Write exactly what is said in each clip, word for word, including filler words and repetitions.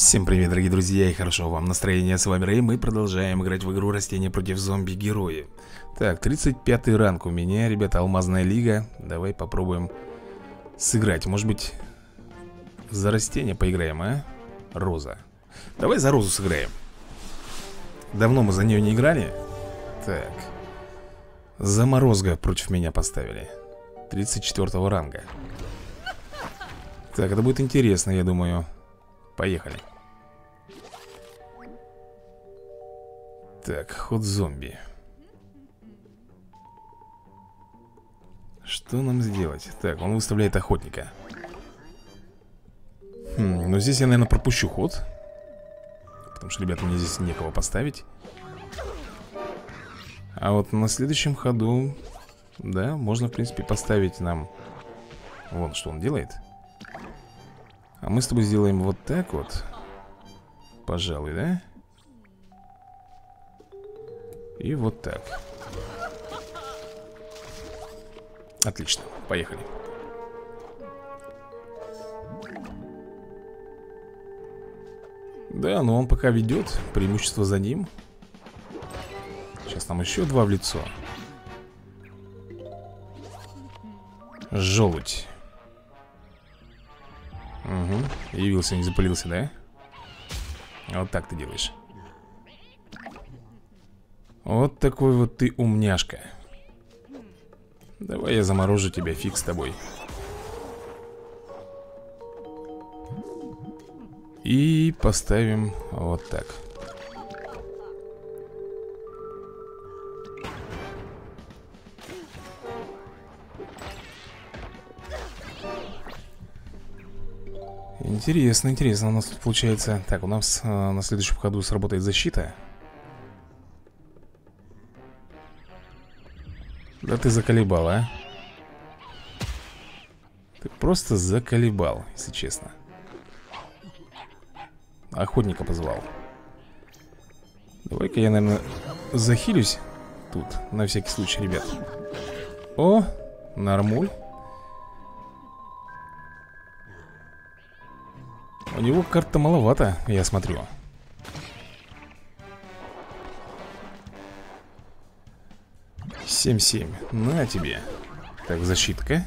Всем привет, дорогие друзья, и хорошо вам настроения. С вами Рэй, мы продолжаем играть в игру Растения против зомби-герои. Так, тридцать пятый ранг у меня, ребята, алмазная лига. Давай попробуем сыграть. Может быть, за растение поиграем, а? Роза. Давай за розу сыграем. Давно мы за нее не играли. Так. Заморозга против меня поставили. тридцать четвёртого ранга. Так, это будет интересно, я думаю. Поехали. Так, ход зомби. Что нам сделать? Так, он выставляет охотника. Хм, ну здесь я, наверное, пропущу ход. Потому что, ребята, мне здесь некого поставить. А вот на следующем ходу, да, можно, в принципе, поставить нам. Вон, что он делает. А мы с тобой сделаем вот так вот. Пожалуй, да? И вот так. Отлично, поехали. Да, но он пока ведет. Преимущество за ним. Сейчас нам еще два в лицо. Желудь. Угу, явился, не запылился, да? Вот так ты делаешь. Вот такой вот ты умняшка. Давай я заморожу тебя, фиг с тобой. И поставим вот так. Интересно, интересно у нас тут получается. Так, у нас э, на следующем ходу сработает защита. Да ты заколебал, а? Ты просто заколебал, если честно. Охотника позвал. Давай-ка я, наверное, захилюсь тут, на всякий случай, ребят. О, нормуль. У него карта маловато, я смотрю. семь-семь, на тебе. Так, защитка.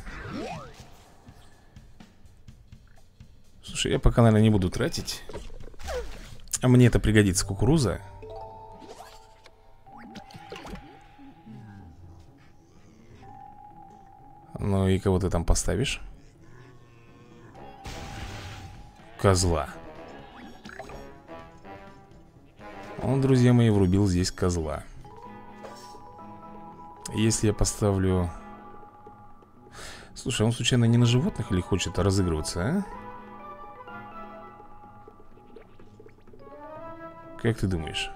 Слушай, я пока, наверное, не буду тратить. А мне это пригодится, кукуруза. Ну и кого ты там поставишь? Козла. Он, друзья мои, врубил здесь козла. Если я поставлю... Слушай, он случайно не на животных или хочет разыгрываться, а? Как ты думаешь?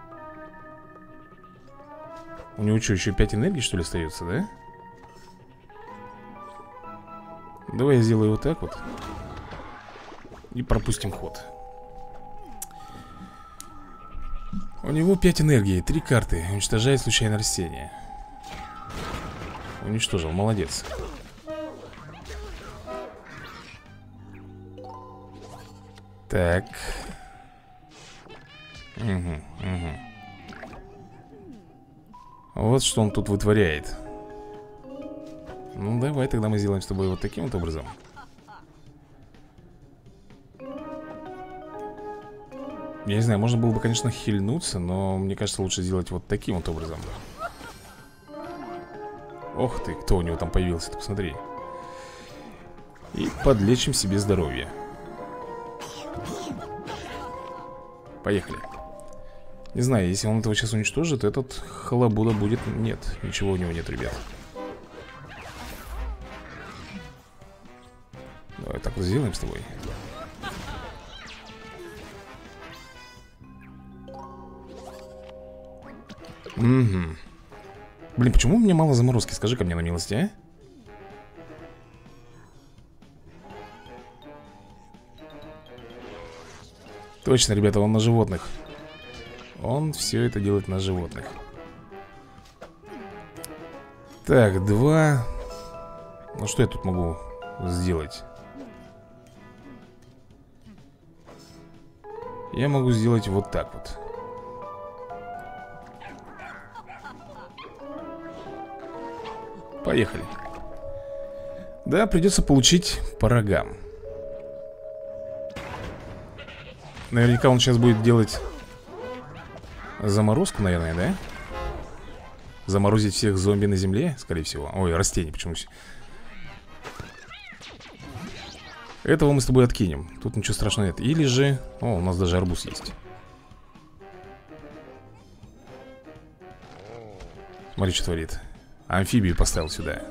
У него что, еще пять энергий, что ли, остается, да? Давай я сделаю вот так вот. И пропустим ход. У него пять энергии, три карты. Уничтожает случайное растение. Уничтожил, молодец. Так. Угу, угу. Вот что он тут вытворяет. Ну давай тогда мы сделаем с тобой вот таким вот образом. Я не знаю, можно было бы, конечно, хильнуться, но мне кажется, лучше сделать вот таким вот образом. Ох ты, кто у него там появился, ты посмотри. И подлечим себе здоровье. Поехали. Не знаю, если он этого сейчас уничтожит, этот халабуда будет... Нет, ничего у него нет, ребят. Давай так вот сделаем с тобой. Угу. Блин, почему у меня мало заморозки? Скажи-ка мне на милости, а? Точно, ребята, он на животных. Он все это делает на животных. Так, два. Ну что я тут могу сделать? я могу сделать вот так вот. Поехали. Да, придется получить по рогам. Наверняка он сейчас будет делать заморозку, наверное, да? Заморозить всех зомби на земле, скорее всего. Ой, растения, почему? Этого мы с тобой откинем. Тут ничего страшного нет. Или же... О, у нас даже арбуз есть. Смотри, что творит. Амфибию поставил сюда.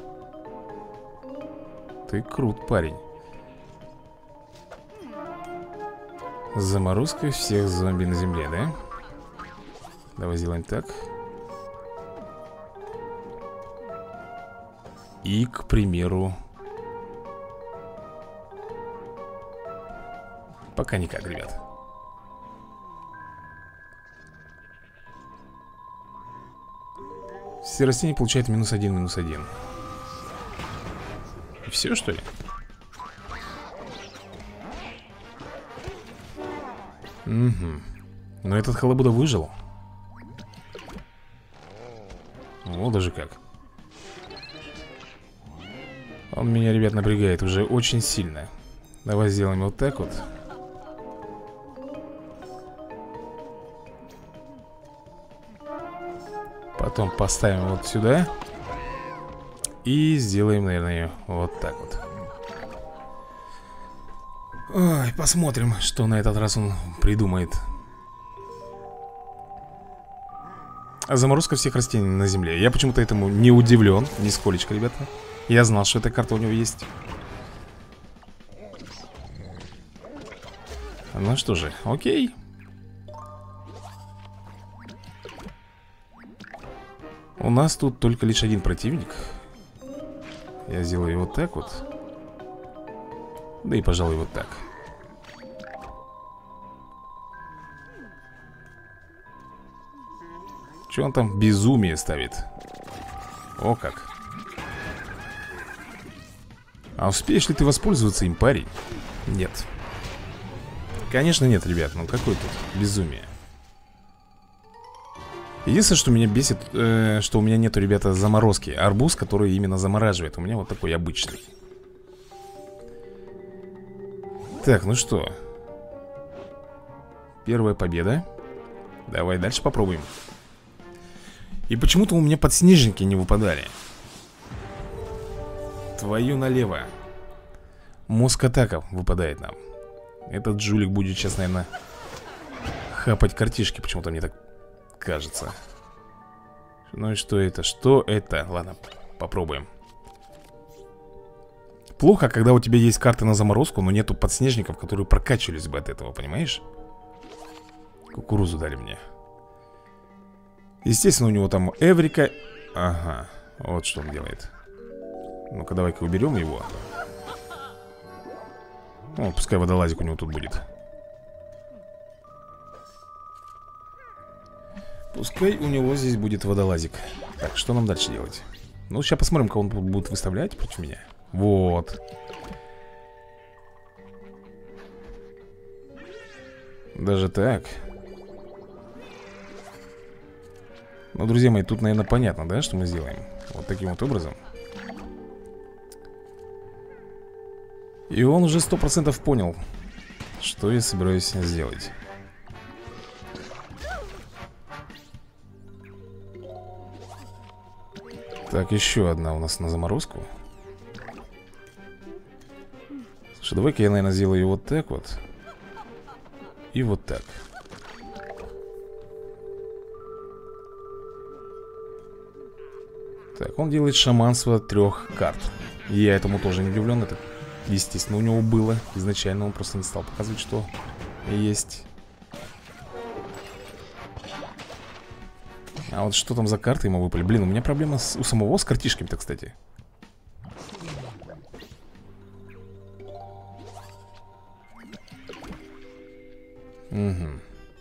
Ты крут, парень. Заморозка всех зомби на земле, да? Давай сделаем так. И, к примеру... Пока никак, ребят. Все растения получают минус один, минус один. И все, что ли? Угу. Но этот халабуда выжил. Вот даже как. Он меня, ребят, напрягает уже очень сильно. Давай сделаем вот так вот. Потом поставим вот сюда. И сделаем, наверное, вот так вот. Ой, посмотрим, что на этот раз он придумает. Заморозка всех растений на земле. Я почему-то этому не удивлен, нисколечко, ребята. Я знал, что эта карта у него есть. Ну что же, окей. У нас тут только лишь один противник. Я сделаю вот так вот. Да и, пожалуй, вот так. Че он там безумие ставит? О как. А успеешь ли ты воспользоваться им, парень? Нет. Конечно нет, ребят, ну какое тут безумие. Единственное, что меня бесит, э, что у меня нету, ребята, заморозки. Арбуз, который именно замораживает. У меня вот такой обычный. Так, ну что. Первая победа. Давай дальше попробуем. И почему-то у меня подснежники не выпадали. Твою налево. Мозг атака выпадает нам. Этот жулик будет сейчас, наверное, хапать картишки. Почему-то мне так кажется. Ну и что это? Что это? Ладно, попробуем. Плохо, когда у тебя есть карты на заморозку, но нету подснежников, которые прокачивались бы от этого, понимаешь? Кукурузу дали мне. Естественно, у него там Эврика. Ага, вот что он делает. Ну-ка, давай-ка уберем его. Ну, пускай водолазик у него тут будет. Пускай у него здесь будет водолазик. Так, что нам дальше делать? Ну, сейчас посмотрим, кого он будет выставлять против меня. Вот. Даже так. Ну, друзья мои, тут, наверное, понятно, да, что мы сделаем? Вот таким вот образом. И он уже сто процентов понял, что я собираюсь сделать. Так, еще одна у нас на заморозку. Слушай, давай-ка я, наверное, сделаю вот так вот. И вот так. Так, он делает шаманство трех карт. И я этому тоже не удивлен. Это, естественно, у него было изначально. Он просто не стал показывать, что есть. А вот что там за карты ему выпали? Блин, у меня проблема с, у самого с картишками-то, кстати. Угу.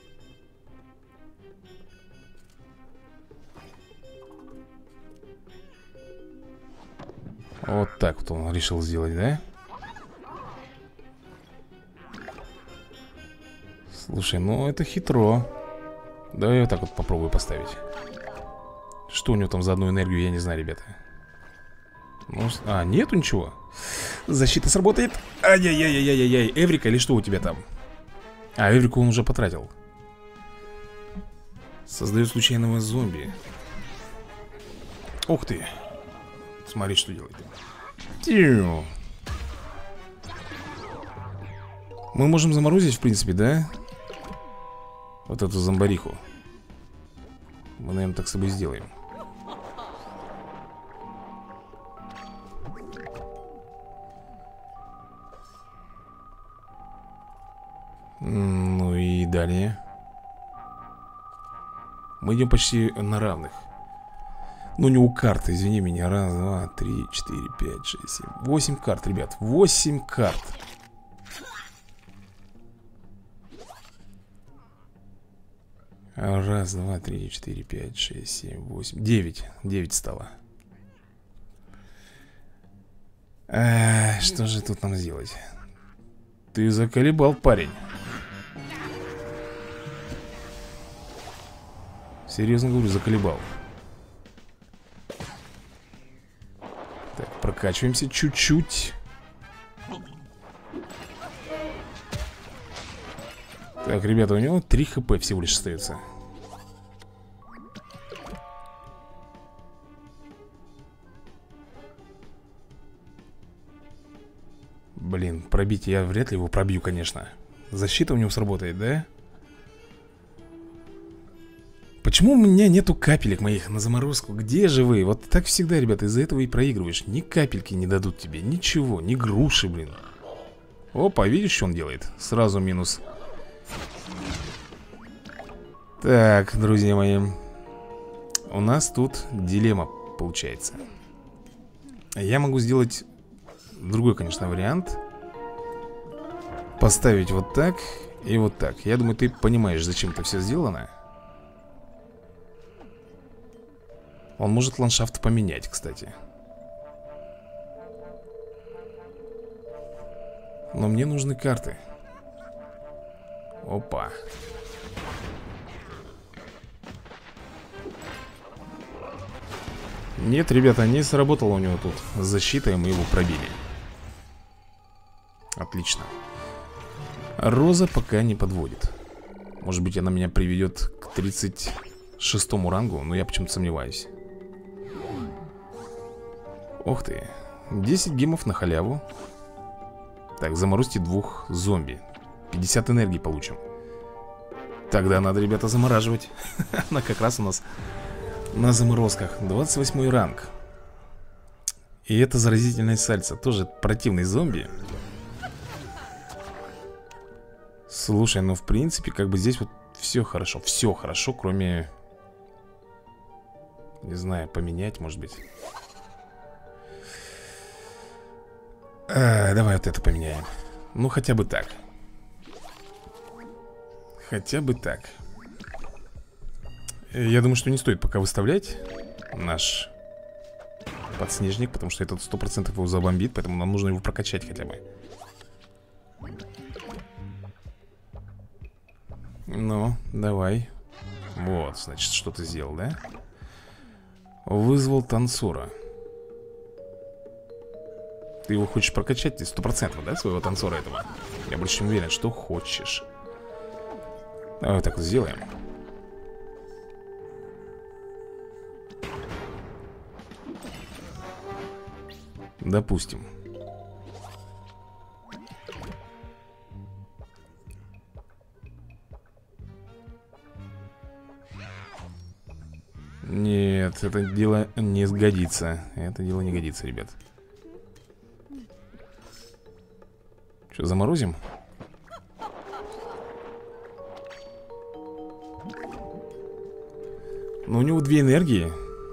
Вот так вот он решил сделать, да? Слушай, ну это хитро. Давай вот так вот попробую поставить. Что у него там за одну энергию, я не знаю, ребята. Ну, а, нету ничего. Защита сработает. Ай-яй-яй-яй-яй-яй. Эврика или что у тебя там? А, Эврику он уже потратил. Создает случайного зомби. Ух ты. Смотри, что делает. Тиу. Мы можем заморозить, в принципе, да? Вот эту зомбариху. Мы, наверное, так с собой сделаем. Ну и далее. Мы идем почти на равных. Ну не у карты, извини меня. Раз, два, три, четыре, пять, шесть, семь. Восемь карт, ребят. Восемь карт. Раз, два, три, четыре, пять, шесть, семь, восемь. Девять. Девять стало. А, что же тут нам сделать? Ты заколебал, парень. Серьезно говорю, заколебал. Так, прокачиваемся чуть-чуть. Так, ребята, у него три хп всего лишь остается. Блин, пробить я вряд ли его пробью, конечно. Защита у него сработает, да? Почему у меня нету капелек моих на заморозку? Где же вы? Вот так всегда, ребята, из-за этого и проигрываешь. Ни капельки не дадут тебе, ничего, ни груши, блин. Опа, видишь, что он делает? Сразу минус. Так, друзья мои, у нас тут дилемма получается. Я могу сделать другой, конечно, вариант. Поставить вот так и вот так. Я думаю, ты понимаешь, зачем это все сделано. Он может ландшафт поменять, кстати. Но мне нужны карты. Опа. Нет, ребята, не сработало у него тут защита, и мы его пробили. Отлично. Роза пока не подводит. Может быть, она меня приведет к тридцать шестому рангу, но я почему-то сомневаюсь. Ох ты. десять гемов на халяву. Так, заморозьте двух зомби. пятьдесят энергии получим. Тогда надо, ребята, замораживать. Она как раз у нас на заморозках. Двадцать восьмой ранг. И это заразительное сальце. Тоже противный зомби. Слушай, ну в принципе, как бы здесь вот все хорошо. Все хорошо, кроме... Не знаю, поменять, может быть. а, Давай вот это поменяем. Ну хотя бы так. Хотя бы так. Я думаю, что не стоит пока выставлять наш подснежник, потому что этот сто процентов его забомбит. Поэтому нам нужно его прокачать хотя бы. Ну, давай. Вот, значит, что ты сделал, да? Вызвал танцора. Ты его хочешь прокачать? Ты сто процентов, да, своего танцора этого? Я больше чем уверен, что хочешь. Давай вот так вот сделаем. Допустим. Нет, это дело не сгодится. Это дело не годится, ребят. Что, заморозим? Но у него две энергии.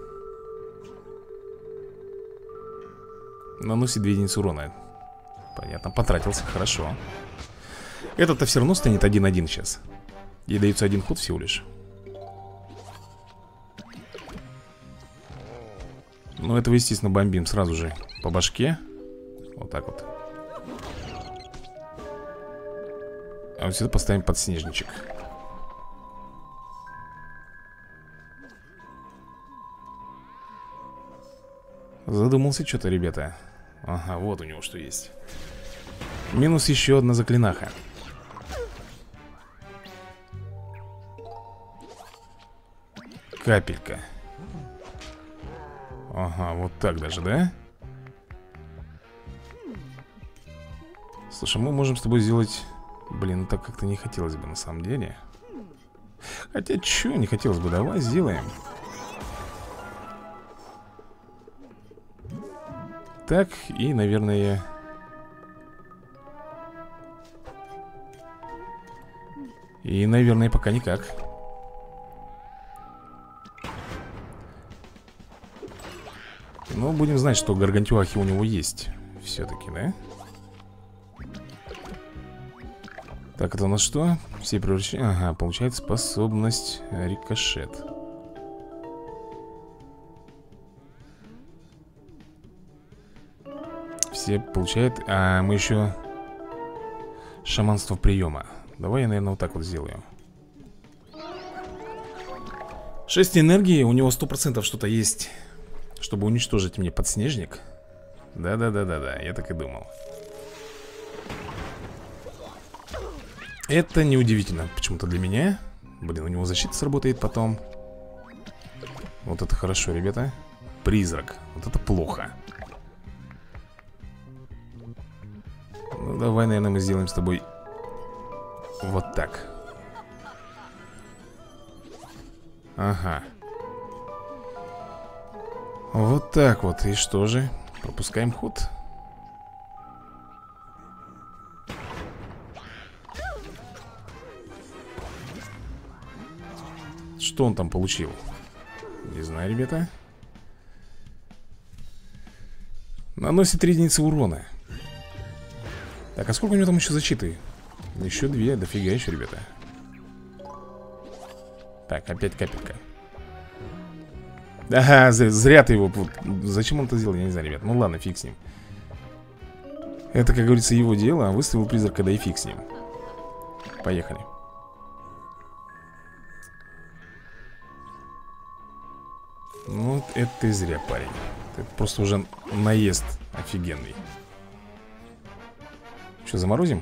Наносит две единицы урона. Понятно, потратился, хорошо. Этот-то все равно станет один-один сейчас. Ей дается один ход всего лишь. Ну, этого, естественно, бомбим сразу же по башке. Вот так вот. А вот сюда поставим подснежничек. Задумался что-то, ребята. Ага, вот у него что есть. Минус еще одна заклинаха. Капелька. Ага, вот так даже, да? Слушай, мы можем с тобой сделать... Блин, ну так как-то не хотелось бы на самом деле. Хотя, чё, не хотелось бы, давай сделаем. Так, и, наверное... И, наверное, пока никак. Но будем знать, что гаргантюахи у него есть. Все-таки, да? Так, это у нас что? Все превращения... Ага, получает способность рикошет. Все получают... А мы еще... Шаманство приема. Давай я, наверное, вот так вот сделаю. шесть энергии. У него сто процентов что-то есть, чтобы уничтожить мне подснежник. Да-да-да-да-да, я так и думал. Это неудивительно почему-то для меня. Блин, у него защита сработает потом. Вот это хорошо, ребята. Призрак, вот это плохо. Ну, давай, наверное, мы сделаем с тобой вот так. Ага. Вот так вот, и что же? Пропускаем ход. Что он там получил? Не знаю, ребята. Наносит три единицы урона. Так, а сколько у него там еще защиты? Еще две, дофига еще, ребята. Так, опять капелька. Ага, зря ты его... Зачем он это сделал, я не знаю, ребят. Ну ладно, фиг с ним. Это, как говорится, его дело. А выставил призрака, да и фиг с ним. Поехали. Ну, это ты зря, парень. Это просто уже наезд офигенный. Что, заморозим?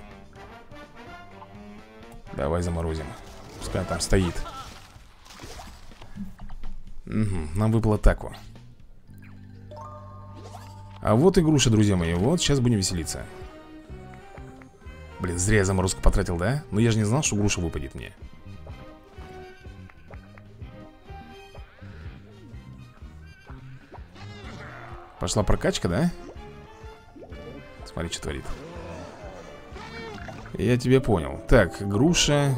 Давай заморозим. Пускай он там стоит. Угу, нам выпало тако. А вот и груша, друзья мои. Вот сейчас будем веселиться. Блин, зря я заморозку потратил, да? Но я же не знал, что груша выпадет мне. Пошла прокачка, да? Смотри, что творит. Я тебя понял. Так, груша.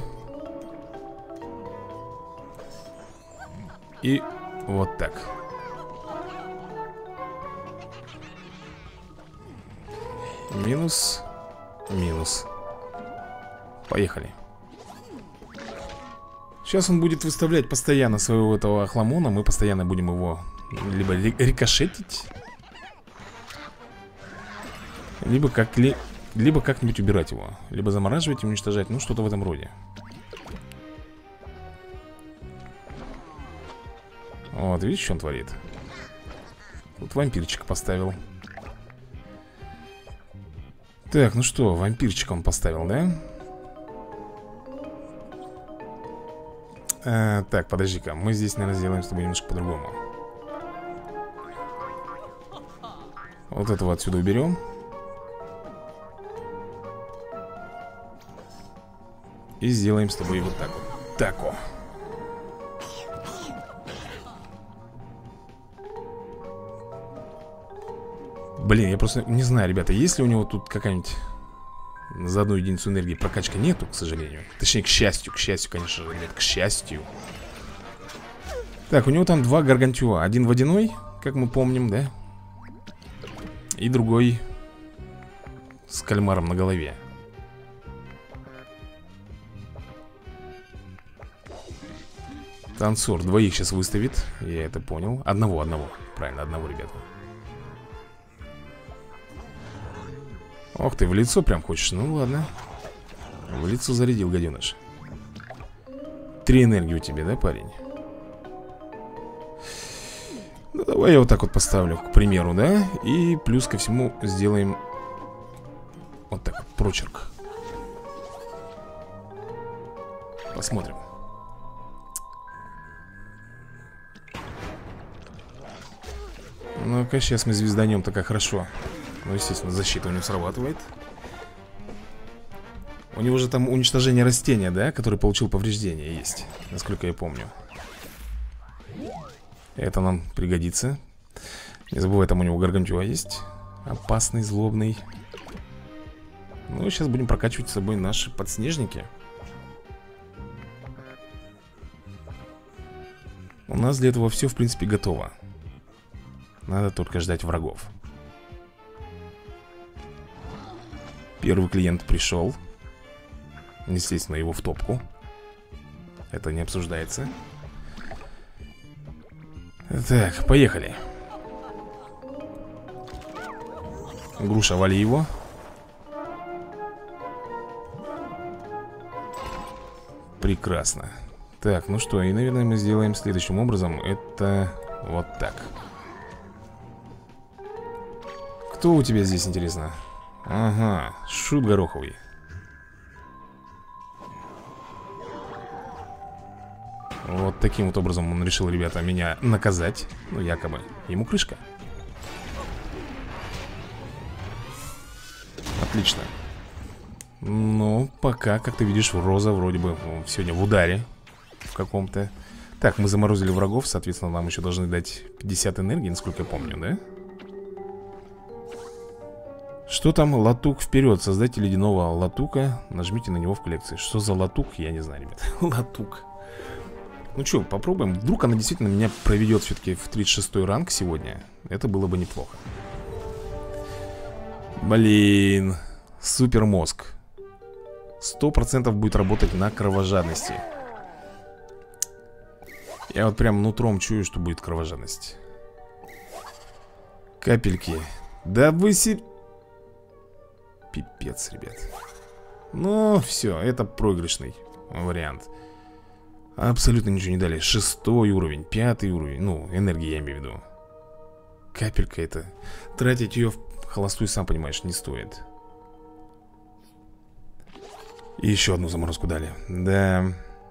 И вот так. Минус. Минус. Поехали. Сейчас он будет выставлять постоянно своего этого охламона. Мы постоянно будем его либо рикошетить, либо как ли... Либо как-нибудь убирать его. Либо замораживать и уничтожать. Ну, что-то в этом роде. Вот, видишь, что он творит? Тут вампирчика поставил. Так, ну что, вампирчика он поставил, да? А, так, подожди-ка. Мы здесь, наверное, сделаем с тобой немножко по-другому. Вот этого отсюда уберем. И сделаем с тобой вот так вот. Тако. Блин, я просто не знаю, ребята, есть ли у него тут какая-нибудь за одну единицу энергии прокачка? Нету, к сожалению. Точнее, к счастью, к счастью, конечно же, ребят, к счастью. Так, у него там два гаргантюа. Один водяной, как мы помним, да? И другой с кальмаром на голове. Танцор двоих сейчас выставит. Я это понял. Одного, одного. Правильно, одного, ребята. Ох ты, в лицо прям хочешь. Ну ладно. В лицо зарядил, гаденыш. Три энергии у тебя, да, парень? Ну, давай я вот так вот поставлю, к примеру, да? И плюс ко всему сделаем вот так вот, прочерк. Посмотрим. Ну-ка, сейчас мы звезданем так хорошо. Ну, естественно, защита у него срабатывает. У него же там уничтожение растения, да? Который получил повреждения, есть, насколько я помню. Это нам пригодится. Не забывай, там у него гаргантюа есть. Опасный, злобный. Ну, сейчас будем прокачивать с собой наши подснежники. У нас для этого все, в принципе, готово. Надо только ждать врагов. Первый клиент пришел. Естественно, его в топку. Это не обсуждается. Так, поехали. Груша, вали его. Прекрасно. Так, ну что, и, наверное, мы сделаем следующим образом. Это вот так. Кто у тебя здесь, интересно? Ага, шут гороховый. Вот таким вот образом он решил, ребята, меня наказать. Ну, якобы. Ему крышка. Отлично. Ну, пока, как ты видишь, Роза вроде бы сегодня в ударе в каком-то. Так, мы заморозили врагов. Соответственно, нам еще должны дать пятьдесят энергии, насколько я помню, да? Что там? Латук вперед. Создайте ледяного латука. Нажмите на него в коллекции. Что за латук? Я не знаю, ребят. Латук. Ну что, попробуем. Вдруг она действительно меня проведет все-таки в тридцать шестой ранг сегодня. Это было бы неплохо. Блин. Супер мозг. Сто процентов будет работать на кровожадности. Я вот прям нутром чую, что будет кровожадность. Капельки. Да вы си... Пипец, ребят. Ну, все, это проигрышный вариант. Абсолютно ничего не дали. Шестой уровень, пятый уровень. Ну, энергии я имею в виду. Капелька это. Тратить ее в холостую, сам понимаешь, не стоит. И еще одну заморозку дали. Да.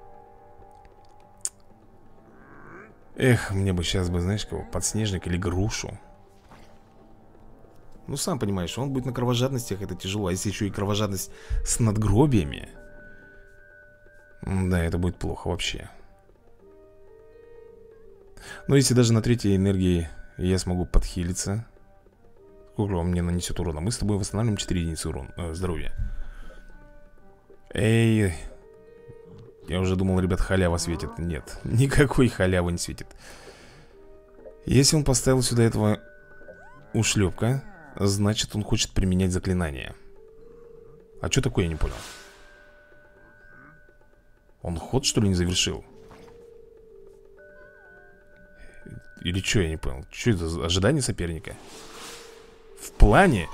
Эх, мне бы сейчас бы, знаешь, кого? Подснежник или грушу. Ну, сам понимаешь, он будет на кровожадностях, это тяжело. А если еще и кровожадность с надгробиями, да, это будет плохо вообще. Но если даже на третьей энергии я смогу подхилиться. Сколько он мне нанесет урона? Мы с тобой восстанавливаем четыре единицы урона, э, здоровья. Эй. Я уже думал, ребят, халява светит. Нет, никакой халявы не светит. Если он поставил сюда этого ушлепка, значит, он хочет применять заклинание. А что такое, я не понял. Он ход, что ли, не завершил? Или что, я не понял. Что это за ожидание соперника? В плане?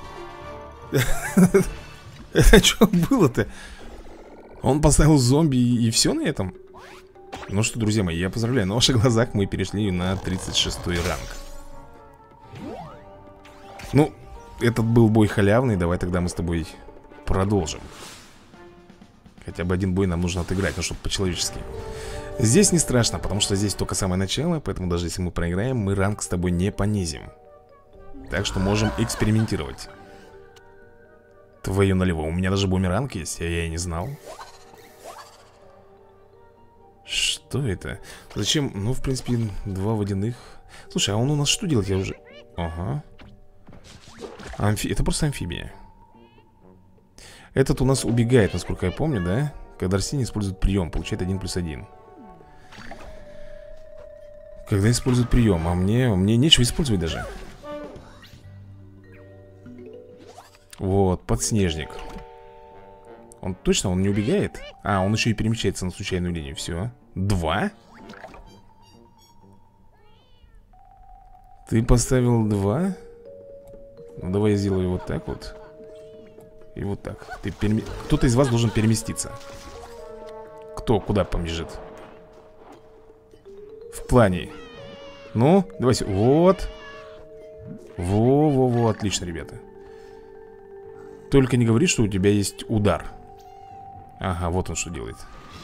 Это что было-то? Он поставил зомби и все на этом? Ну что, друзья мои, я поздравляю. На ваших глазах мы перешли на тридцать шестой ранг. Ну, этот был бой халявный. Давай тогда мы с тобой продолжим. Хотя бы один бой нам нужно отыграть, ну, чтобы по-человечески. Здесь не страшно, потому что здесь только самое начало. Поэтому даже если мы проиграем, мы ранг с тобой не понизим. Так что можем экспериментировать. Твою налево, у меня даже бумеранг есть, а я и не знал. Что это? Зачем? Ну, в принципе, два водяных. Слушай, а он у нас что делает? Я уже... Ага. Амфи... Это просто амфибия. Этот у нас убегает, насколько я помню, да? Когда растение использует прием, получает один плюс один. Когда использует прием, а мне, мне нечего использовать даже. Вот, подснежник. Он точно, он не убегает? А, он еще и перемещается на случайную линию. Все. Два? Ты поставил два? Ну, давай я сделаю вот так вот. И вот так. Ты перем... Кто-то из вас должен переместиться. Кто куда побежит? В плане. Ну, давайте. Вот. Во-во-во, отлично, ребята. Только не говори, что у тебя есть удар. Ага, вот он что делает.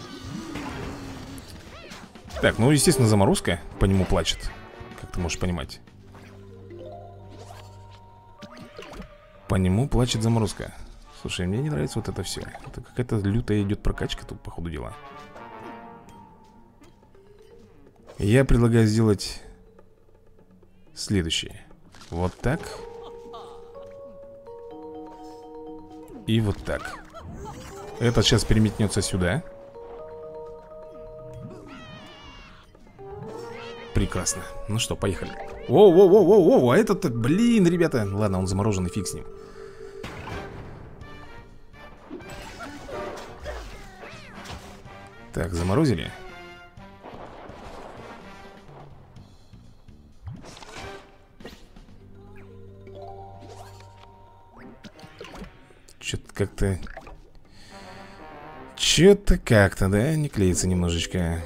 Так, ну, естественно, заморозка по нему плачет. Как ты можешь понимать. По нему плачет заморозка. Слушай, мне не нравится вот это все. Это какая-то лютая идет прокачка тут, по ходу дела. Я предлагаю сделать следующее. Вот так. И вот так. Этот сейчас переметнется сюда. Прекрасно. Ну что, поехали. Воу-воу-воу-воу-воу. А этот, блин, ребята. Ладно, он замороженный, фиг с ним. Так, заморозили. Что-то как-то... Что-то как-то, да? Не клеится немножечко.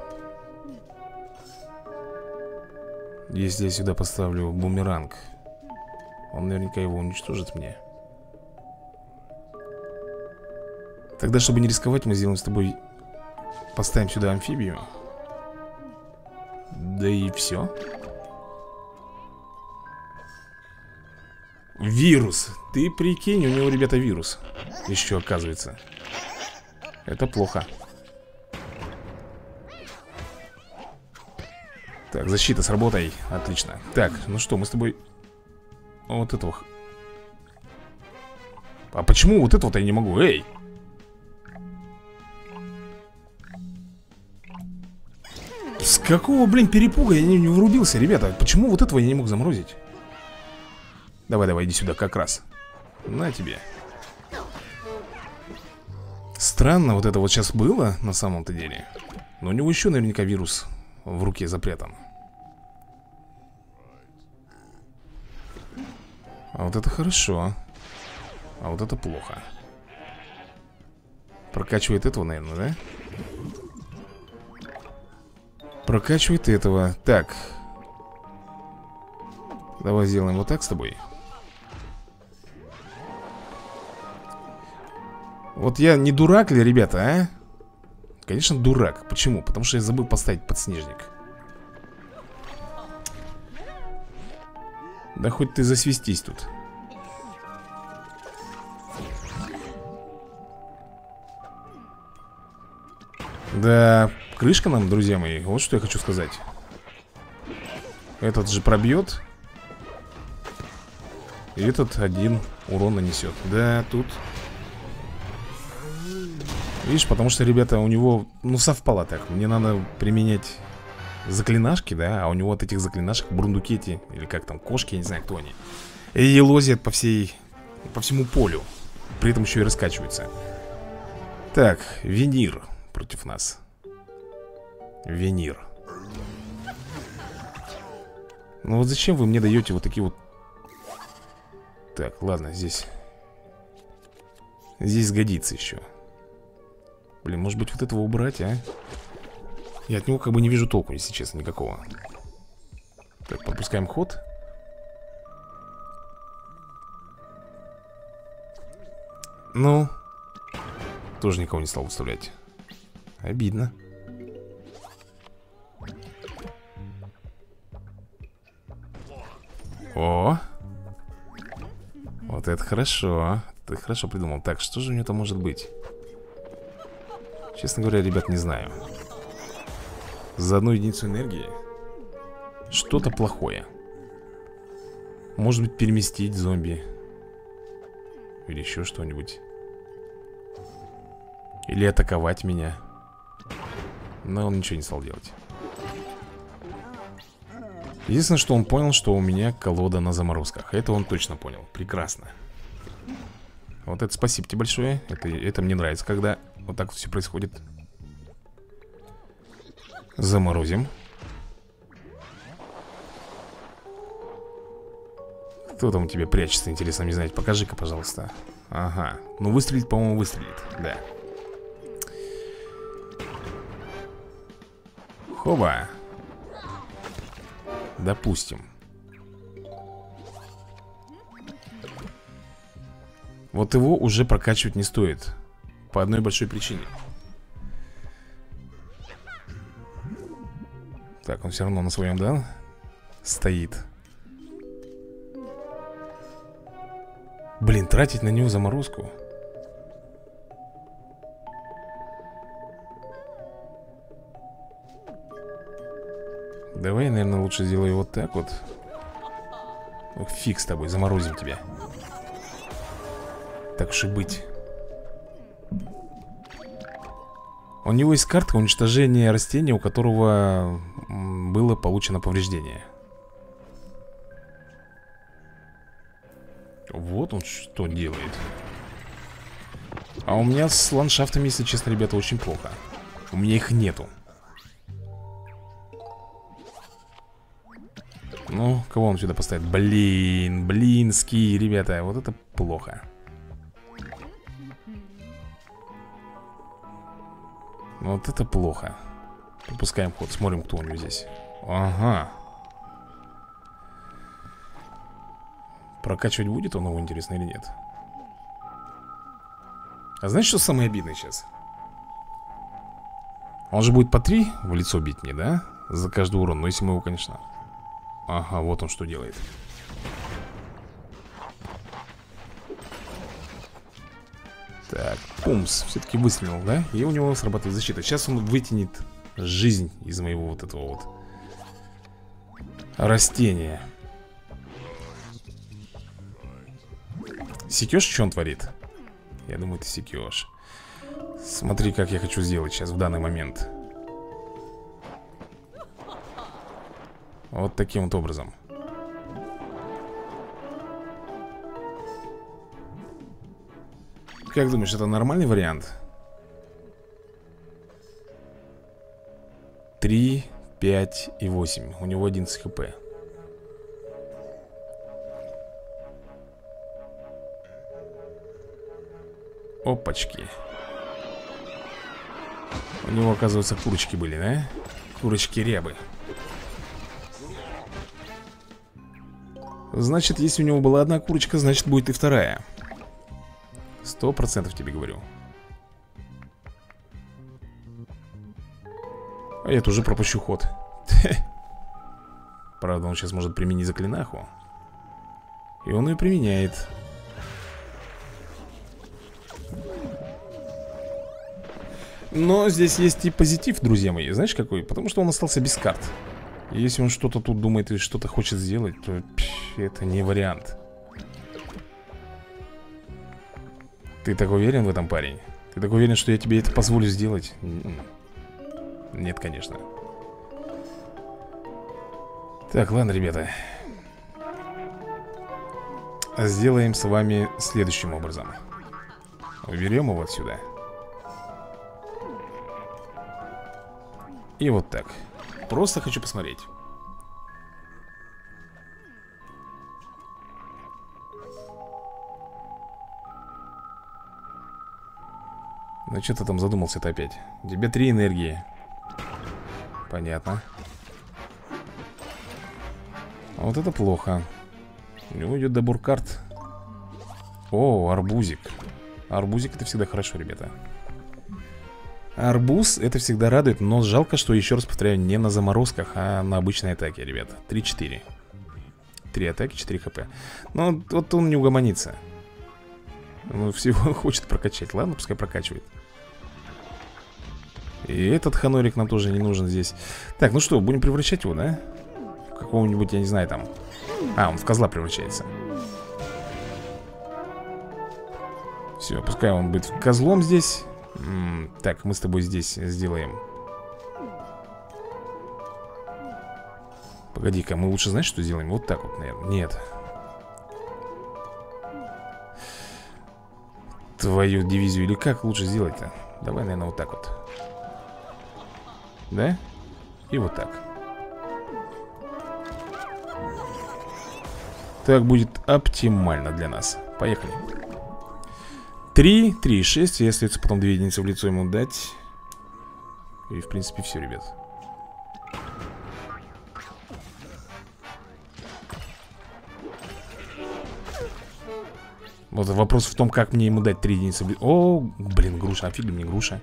Если я сюда поставлю бумеранг, он наверняка его уничтожит мне. Тогда, чтобы не рисковать, мы сделаем с тобой... Поставим сюда амфибию. Да и все. Вирус. Ты прикинь, у него, ребята, вирус. Еще оказывается. Это плохо. Так, защита, сработай. Отлично. Так, ну что, мы с тобой... Вот этого... А почему вот этого-то я не могу? Эй! С какого, блин, перепуга я не, не врубился, ребята? Почему вот этого я не мог заморозить? Давай, давай, иди сюда, как раз. На тебе. Странно вот это вот сейчас было, на самом-то деле. Но у него еще наверняка вирус в руке запрятан. А вот это хорошо. А вот это плохо. Прокачивает этого, наверное, да? Прокачивает этого. Так. Давай сделаем вот так с тобой. Вот я не дурак ли, ребята, а? Конечно, дурак. Почему? Потому что я забыл поставить подснежник. Да хоть ты засвистись тут. Да, крышка нам, друзья мои. Вот что я хочу сказать. Этот же пробьет. И этот один урон нанесет. Да, тут... Видишь, потому что, ребята, у него, ну, совпало так. Мне надо применять заклинашки, да. А у него от этих заклинашек бурундукети, или как там, кошки, я не знаю, кто они, и лозят по всей, по всему полю. При этом еще и раскачиваются. Так, Венир против нас. Венир. Ну вот зачем вы мне даете вот такие вот... Так, ладно, здесь... Здесь сгодится еще. Блин, может быть вот этого убрать, а? Я от него как бы не вижу толку, если честно, никакого. Так, пропускаем ход. Ну, тоже никого не стал выставлять. Обидно. О! Вот это хорошо. Ты хорошо придумал. Так, что же у него там может быть? Честно говоря, ребят, не знаю. За одну единицу энергии что-то плохое. Может быть, переместить зомби. Или еще что-нибудь. Или атаковать меня. Но он ничего не стал делать. Единственное, что он понял, что у меня колода на заморозках. Это он точно понял. Прекрасно. Вот это спасибо тебе большое. Это, это мне нравится, когда вот так вот все происходит. Заморозим. Кто там у тебя прячется, интересно мне знать. Покажи-ка, пожалуйста. Ага. Ну, выстрелит, по-моему, выстрелит. Да. Хоба. Допустим. Вот его уже прокачивать не стоит. По одной большой причине. Так, он все равно на своем, да? Стоит. Блин, тратить на него заморозку. Давай, наверное, лучше сделаю вот так вот. Ох, фиг с тобой, заморозим тебя. Так уж и быть. У него есть карта уничтожения растения, у которого было получено повреждение. Вот он что делает. А у меня с ландшафтами, если честно, ребята, очень плохо. У меня их нету. Ну, кого он сюда поставит? Блин, блинский, ребята, вот это плохо. Вот это плохо. Пропускаем ход, смотрим, кто у него здесь. Ага. Прокачивать будет он его, интересно, или нет? А знаешь, что самое обидное сейчас? Он же будет по три в лицо бить мне, да? За каждый урон, но если мы его, конечно... Ага, вот он что делает. Так, пумс, все-таки выстрелил, да? И у него срабатывает защита. Сейчас он вытянет жизнь из моего вот этого вот растения. Секешь, что он творит? Я думаю, ты секешь. Смотри, как я хочу сделать сейчас в данный момент. Вот таким вот образом. Как думаешь, это нормальный вариант? Три, пять и восемь. У него одиннадцать хп. Опачки. У него, оказывается, курочки были, да? Курочки-рябы. Значит, если у него была одна курочка, значит, будет и вторая. Сто процентов тебе говорю. А я тоже пропущу ход. Правда, он сейчас может применить заклинаху. И он ее применяет. Но здесь есть и позитив, друзья мои. Знаешь какой? Потому что он остался без карт. И если он что-то тут думает и что-то хочет сделать, то пш, это не вариант. Ты так уверен в этом, парень? Ты так уверен, что я тебе это позволю сделать? Нет, конечно. Так, ладно, ребята. Сделаем с вами следующим образом. Уберем его отсюда. И вот так. Просто хочу посмотреть. Ну что ты там задумался-то опять? У тебя три энергии. Понятно. А вот это плохо. У него идет добор карт. О, арбузик. Арбузик это всегда хорошо, ребята. Арбуз это всегда радует. Но жалко, что, еще раз повторяю, не на заморозках, а на обычной атаке, ребята. три-четыре. Три атаки, четыре хп. Ну, вот он не угомонится. Ну, всего хочет прокачать. Ладно, пускай прокачивает. И этот ханорик нам тоже не нужен здесь. Так, ну что, будем превращать его, да? В какого-нибудь, я не знаю, там. А, он в козла превращается. Все, пускай он будет козлом здесь. М-м, так, мы с тобой здесь сделаем. Погоди-ка, мы лучше, знаешь, что сделаем? Вот так вот, наверное. Нет. Твою дивизию. Или как лучше сделать-то? Давай, наверное, вот так вот. Да? И вот так. Так будет оптимально для нас. Поехали. Три, три, шесть. И остается потом две единицы в лицо ему дать. И в принципе все, ребят. Вот вопрос в том, как мне ему дать три единицы в лицо. О, блин, груша, офига мне груша.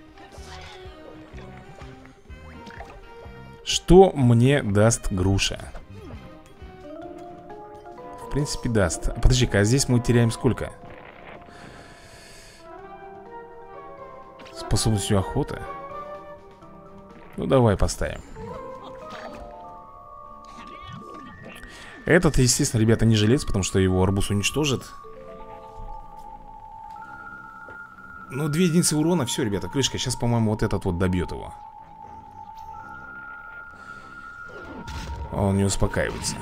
Что мне даст груша? В принципе, даст. А подожди-ка, а здесь мы теряем сколько? Способностью охоты. Ну, давай поставим. Этот, естественно, ребята, не жилец, потому что его арбуз уничтожит. Ну, две единицы урона, все, ребята, крышка. Сейчас, по-моему, вот этот вот добьет его. Он не успокаивается.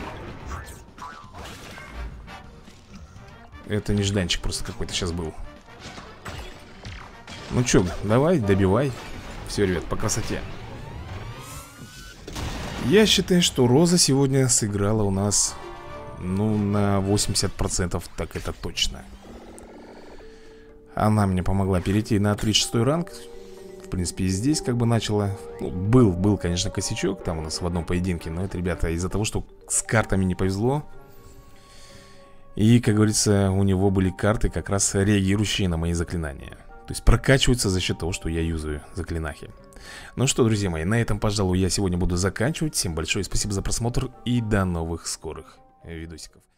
Это нежданчик просто какой-то сейчас был. Ну чё, давай, добивай. Все, ребят, по красоте. Я считаю, что Роза сегодня сыграла у нас, ну, на восемьдесят процентов, так это точно. Она мне помогла перейти на тридцать шестой ранг. В принципе, и здесь как бы начала. Ну, был, был, конечно, косячок там у нас в одном поединке. Но это, ребята, из-за того, что с картами не повезло. И, как говорится, у него были карты, как раз реагирующие на мои заклинания. То есть прокачиваются за счет того, что я юзаю заклинахи. Ну что, друзья мои, на этом, пожалуй, я сегодня буду заканчивать. Всем большое спасибо за просмотр и до новых скорых видосиков.